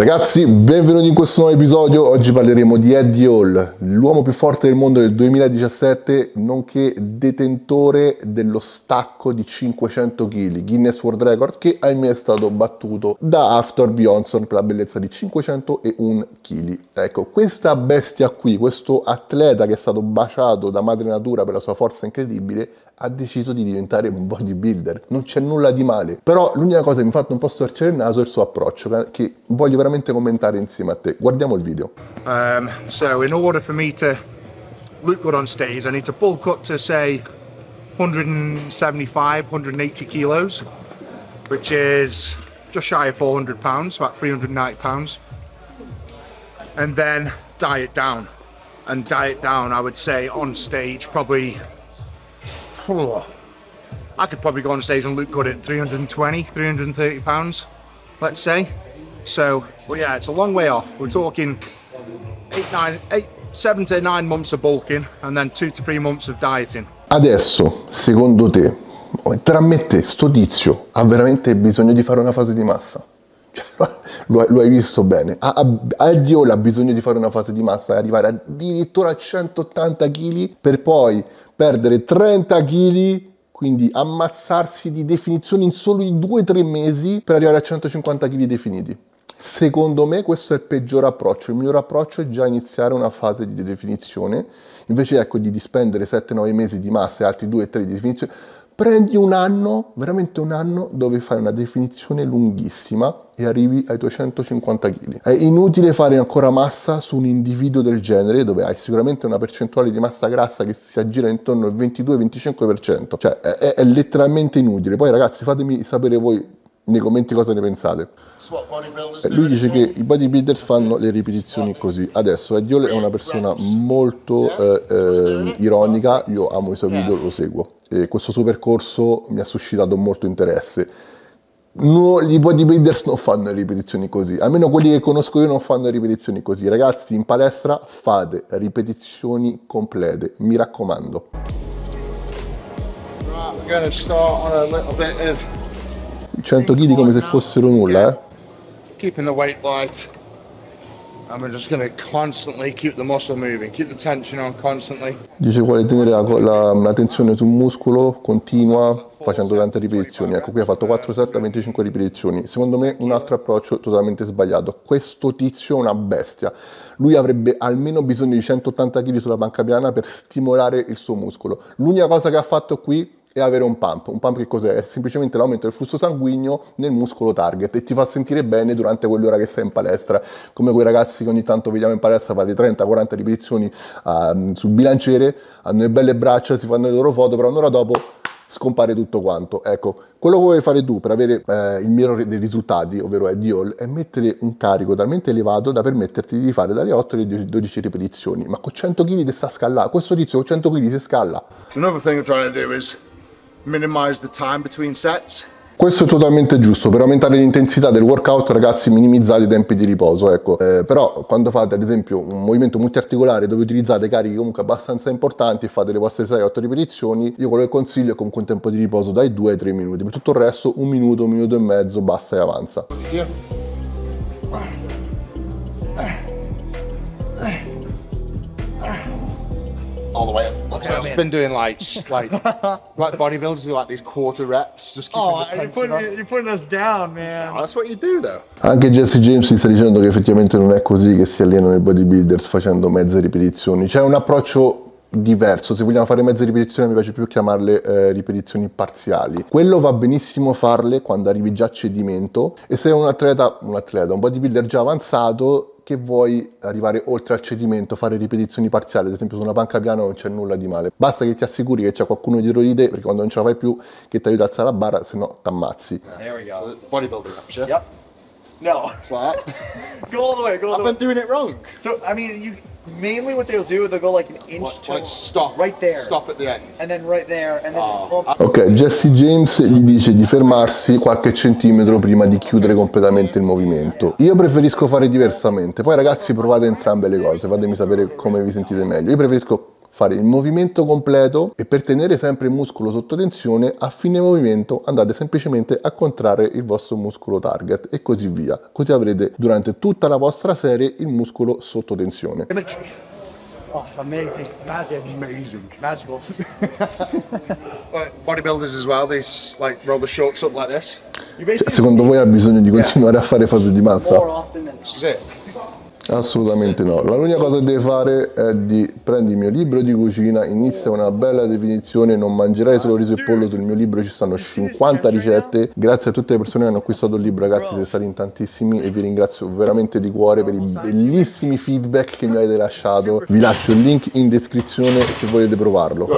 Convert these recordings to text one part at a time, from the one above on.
Ragazzi, benvenuti in questo nuovo episodio. Oggi parleremo di Eddie Hall, l'uomo più forte del mondo del 2017, nonché detentore dello stacco di 500 kg, Guinness World Record, che ahimè è stato battuto da Hafthor Bjornsson per la bellezza di 501 kg. Ecco, questa bestia qui, questo atleta che è stato baciato da madre natura per la sua forza incredibile, ha deciso di diventare un bodybuilder. Non c'è nulla di male, però l'unica cosa che mi ha fatto un po' storcere il naso è il suo approccio, che voglio veramente commentare insieme a te. Guardiamo il video. So in order for me to look good on stage, I need to bulk up to say 175, 180 kilos, which is just shy of 400 pounds, about 390 pounds. And then diet down. And diet down, I would say on stage probably, I could probably go on stage and look good at 320, 330 pounds, let's say. So, well, yeah, it's a long way off. We're talking 7 to 9 months of bulking and then 2 to 3 months of dieting. Adesso, secondo te, tra me e te, sto tizio ha veramente bisogno di fare una fase di massa? Cioè, lo hai visto bene. Eddie Hall ha bisogno di fare una fase di massa e arrivare addirittura a 180 kg per poi perdere 30 kg, quindi ammazzarsi di definizioni in solo 2-3 mesi per arrivare a 150 kg definiti. Secondo me questo è il peggior approccio. Il miglior approccio è già iniziare una fase di definizione, invece ecco di spendere 7-9 mesi di massa e altri 2-3 di definizione. Prendi un anno, veramente un anno, dove fai una definizione lunghissima e arrivi ai tuoi 150 kg. È inutile fare ancora massa su un individuo del genere, dove hai sicuramente una percentuale di massa grassa che si aggira intorno al 22-25%. Cioè, è letteralmente inutile. Poi ragazzi, fatemi sapere voi nei commenti cosa ne pensate. Lui dice che i bodybuilders fanno le ripetizioni così. Adesso Eddie Hall è una persona molto ironica, io amo i suoi video, lo seguo e questo suo percorso mi ha suscitato molto interesse. No, i bodybuilders non fanno le ripetizioni così, almeno quelli che conosco io non fanno le ripetizioni così. Ragazzi, in palestra fate ripetizioni complete, mi raccomando. 100 kg come se fossero nulla, eh? Keeping the weight light. And we're just going to constantly keep the muscle moving, keep the tension on constantly. Dice vuole tenere la tensione sul muscolo continua facendo tante ripetizioni. Ecco, qui ha fatto 4 set a 25 ripetizioni. Secondo me un altro approccio totalmente sbagliato. Questo tizio è una bestia. Lui avrebbe almeno bisogno di 180 kg sulla panca piana per stimolare il suo muscolo. L'unica cosa che ha fatto qui e avere un pump. Un pump che cos'è? È semplicemente l'aumento del flusso sanguigno nel muscolo target e ti fa sentire bene durante quell'ora che sei in palestra, come quei ragazzi che ogni tanto vediamo in palestra fare 30-40 ripetizioni sul bilanciere, hanno le belle braccia, si fanno le loro foto, però un'ora dopo scompare tutto quanto. Ecco, quello che vuoi fare tu per avere il migliore dei risultati, ovvero Eddie Hall, è mettere un carico talmente elevato da permetterti di fare dalle 8 alle 12 ripetizioni, ma con 100 kg ti sta scallando. Questo tizio con 100 kg si scalla. Another thing I'm trying to do is minimize the time between sets. Questo è totalmente giusto. Per aumentare l'intensità del workout, ragazzi, minimizzate i tempi di riposo, ecco. Però quando fate ad esempio un movimento multiarticolare dove utilizzate carichi comunque abbastanza importanti e fate le vostre 6-8 ripetizioni, io quello che consiglio è comunque un tempo di riposo dai 2 ai 3 minuti. Per tutto il resto 1 minuto, 1 minuto e mezzo, basta e avanza. All the way up. Okay, I've just been doing like bodybuilders do like these quarter reps, just keeping the tension you're putting us down, man. Oh, that's what you do though. Anche Jesse James sta dicendo che effettivamente non è così che si allenano i bodybuilders facendo mezze ripetizioni. C'è un approccio diverso. Se vogliamo fare mezze ripetizioni mi piace più chiamarle ripetizioni parziali. Quello va benissimo farle quando arrivi già a cedimento e se è un bodybuilder già avanzato che vuoi arrivare oltre al cedimento, fare ripetizioni parziali, ad esempio su una panca piana non c'è nulla di male. Basta che ti assicuri che c'è qualcuno dietro di te, perché quando non ce la fai più che ti aiuta a alzare la barra, se no t'ammazzi. There we go. Bodybuilding reps, yeah? Yep. No. It's like that. Go all the way, go all the way. I've been doing it wrong. So, I mean, you mainly what they'll do, they'll go like an inch to Like stop. right there. Stop at the end. And then right there, and then just pump. Ok, Jesse James gli dice di fermarsi qualche centimetro prima di chiudere completamente il movimento. Io preferisco fare diversamente. Poi ragazzi provate entrambe le cose, fatemi sapere come vi sentite meglio. Io preferisco fare il movimento completo e per tenere sempre il muscolo sotto tensione a fine movimento andate semplicemente a contrarre il vostro muscolo target e così via. Così avrete durante tutta la vostra serie il muscolo sotto tensione. Oh, amazing. Amazing. Magical. Like bodybuilders as well, they like roll the shorts up like this. You Cioè, basically secondo voi ha bisogno di continuare a fare fase di massa? more often than This is it. Assolutamente no. L'unica cosa che devi fare è di prendi il mio libro di cucina, inizia una bella definizione, non mangerai solo riso e pollo, sul mio libro ci stanno 50 ricette. Grazie a tutte le persone che hanno acquistato il libro, ragazzi, siete stati in tantissimi e vi ringrazio veramente di cuore per i bellissimi feedback che mi avete lasciato. Vi lascio il link in descrizione se volete provarlo.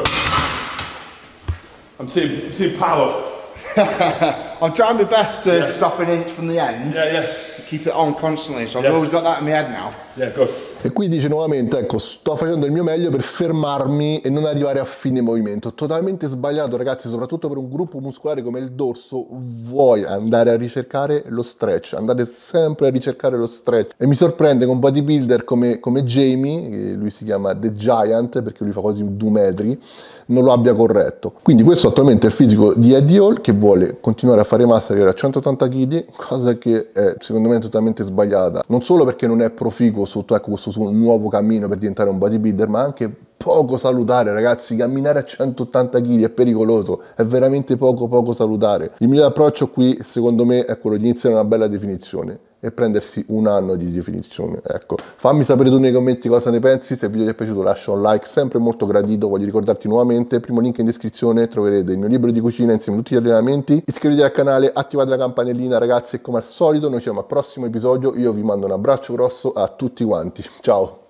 I'm seeing power. I'm trying my best to stop an inch from the end. Yeah. Keep it on constantly, so I've always got that in my head now. Yeah, good. E qui dice nuovamente, ecco, sto facendo il mio meglio per fermarmi e non arrivare a fine movimento. Totalmente sbagliato, ragazzi, soprattutto per un gruppo muscolare come il dorso. Vuoi andare a ricercare lo stretch, andate sempre a ricercare lo stretch. E mi sorprende con bodybuilder come Jamie, che lui si chiama The Giant perché lui fa quasi 2 metri, non lo abbia corretto. Quindi questo attualmente è il fisico di Eddie Hall, che vuole continuare a fare massa, arrivare a 180 kg, cosa che è secondo me totalmente sbagliata. Non solo perché non è proficuo sotto questo suo nuovo cammino per diventare un bodybuilder, ma anche poco salutare, ragazzi. Camminare a 180 kg è pericoloso, è veramente poco salutare. Il migliore approccio qui secondo me è quello di iniziare una bella definizione e prendersi 1 anno di definizione. Ecco, fammi sapere tu nei commenti cosa ne pensi. Se il video ti è piaciuto lascia un like, sempre molto gradito. Voglio ricordarti nuovamente, primo link in descrizione troverete il mio libro di cucina insieme a tutti gli allenamenti. Iscrivetevi al canale, attivate la campanellina, ragazzi, e come al solito noi ci vediamo al prossimo episodio. Io vi mando un abbraccio grosso a tutti quanti, ciao.